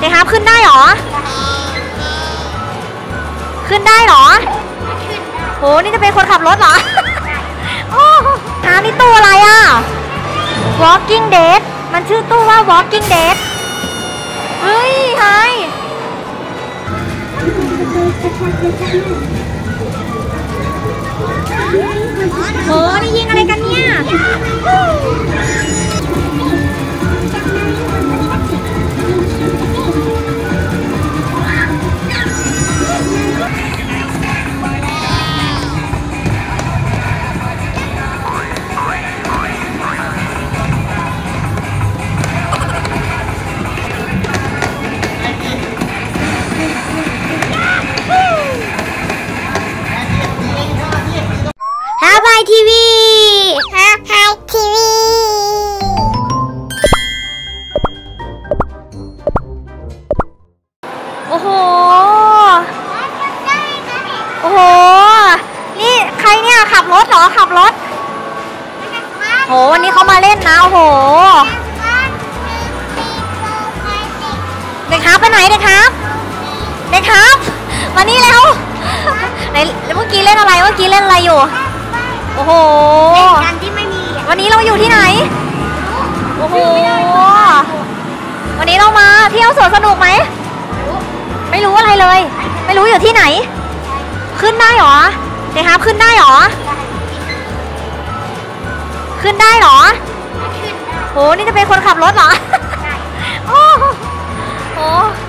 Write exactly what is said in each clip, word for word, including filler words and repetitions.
ด็กครับขึ้นได้หรอขึ้นได้หรอโหนี่จะเป็นคนขับรถเหรอโอ้หานี่ตู้อะไรอ่ะ Walking Dead มันชื่อตู้ว่า Walking Dead เฮ้ยไฮโหนี่ยิงอะไรกันเนี่ยทีวีฮาไฮทีวีโอ้โหโอ้โหนี่ใครเนี่ยขับรถเหรอขับรถโหวันนี้เขามาเล่นนะโอ้โหเด็กครับไปไหนเด็กครับเด็กครับมานี่แล้วไหนเมื่อกี้เล่นอะไรเมื่อกี้เล่นอะไรอยู่โอ้โหกันที่ไม่มีวันนี้เราอยู่ที่ไหนโอ้โหวันนี้เรามาเที่ยวสวนสนุกไหมไม่รู้อะไรเลยไม่รู้อยู่ที่ไหนขึ้นได้หรอเด็กครับขึ้นได้หรอขึ้นได้หรอโหนี่จะเป็นคนขับรถเหรอโอ้โห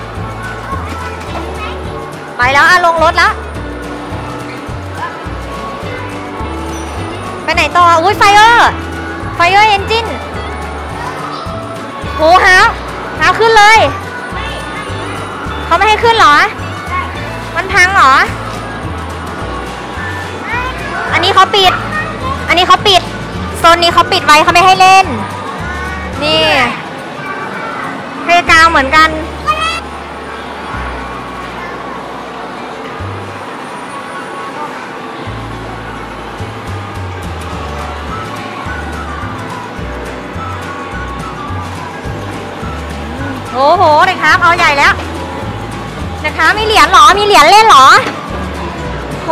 ไปแล้วอ่ะลงรถแล้วไปไหนต่ออุ้ยไฟเออร์ไฟเออร์เอนจินโหฮะฮะขึ้นเลยเขาไม่ให้ขึ้นเหรอมันพังเหรออันนี้เขาปิดอันนี้เขาปิดโซนนี้เขาปิดไว้เขาไม่ให้เล่นนี่เพลย์กราวด์เหมือนกันโอ้โหเด็กครับเอาใหญ่แล้วนะคะมีเหรียญหรอมีเหรียญเล่นหรอโห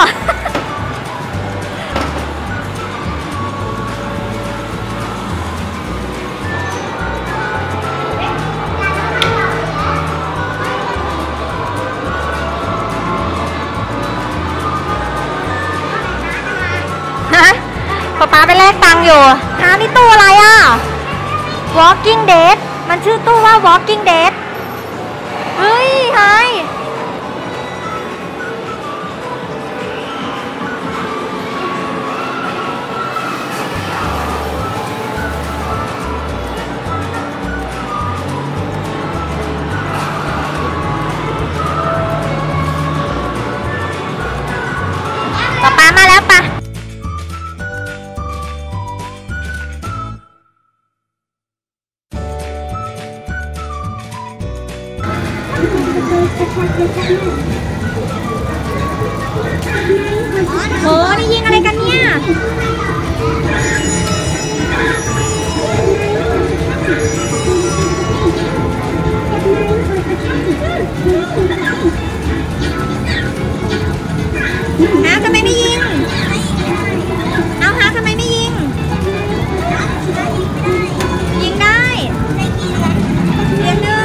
ฮะป๊าป๊าไปแลกตังค์อยู่ฮะนี่ตู้อะไรอ่ะ Walking Deadมันชื่อตู้ว่า Walking Dead เฮ้ยไฮป๊าป๊ามาแล้วปะโหนี่ยิงอะไรกันเนี่ยฮะทำไมไม่ยิงเอาฮะทำไมไม่ยิงยิงได้เหรียญหนึ่ง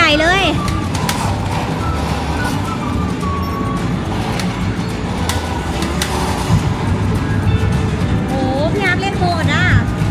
ญ่เลยโอ้พี่อาร์ตเล่นโหดอ่ะ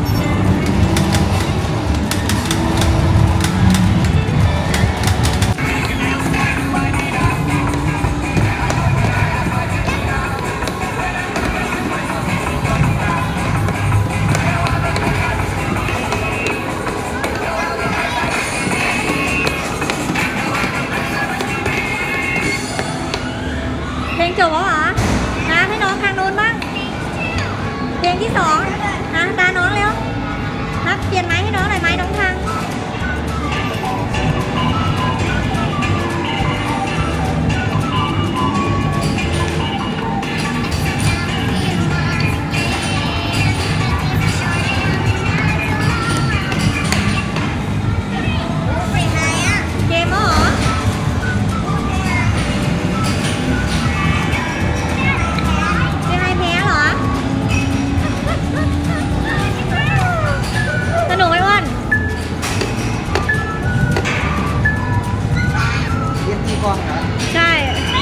เพลงจบแล้วเหรอนะให้น้องทางโน้นบ้างเพลงที่สองนะตาน้องเร็วนะเปลี่ยนไม้ให้น้องหน่อยไม้น้องทางเกมเหรอสนุกไหมว่านเรียนตีกองเหรอใช่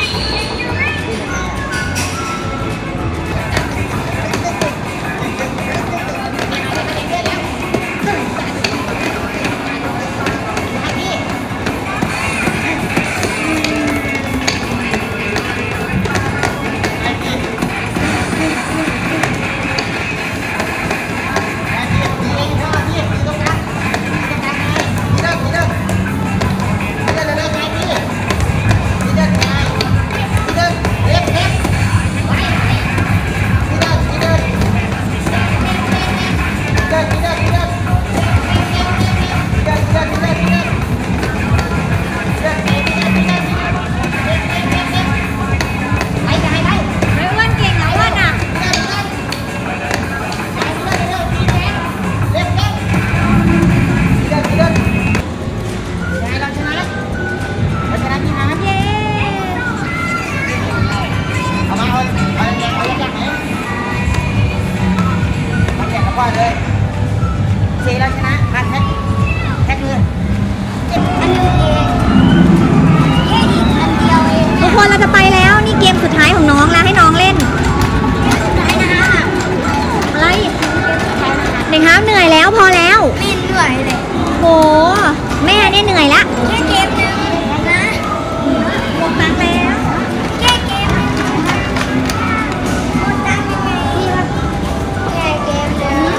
เลยเซเราชนะมาแท็กแท็กมืออันนึงเองแค่อีกอันเดียวเองทุกคนเราจะไปแล้วนี่เกมสุดท้ายของน้องแล้วให้น้องเล่นอะไรเด็กครับเหนื่อยแล้วพอแล้วไม่เหนื่อยเลยโหแม่เนี่ยเหนื่อยละแค่เกมนึงนะหมดตังค์แล้วแค่เกมหมดตังค์ยังไงแค่เกมนึง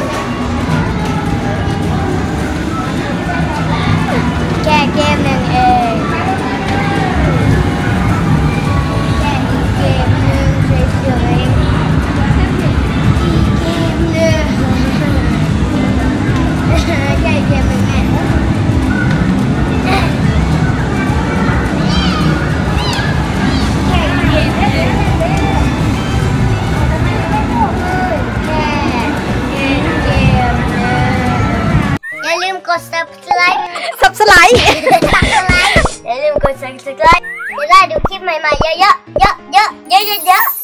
แค่เกมหนึ่งเองแค่เกมหนึ่งเฉยๆเองเกมหนึ่งแค่เกมหนึ่งแม่แค่เกมหนึ่งแค่เกมหนึ่งอย่าลืมกด subscribe subscribe อย่าลืมกด subscribe จะได้ดูคลิปใหม่ๆเยอะๆเยอะๆเยอะๆเยอะๆ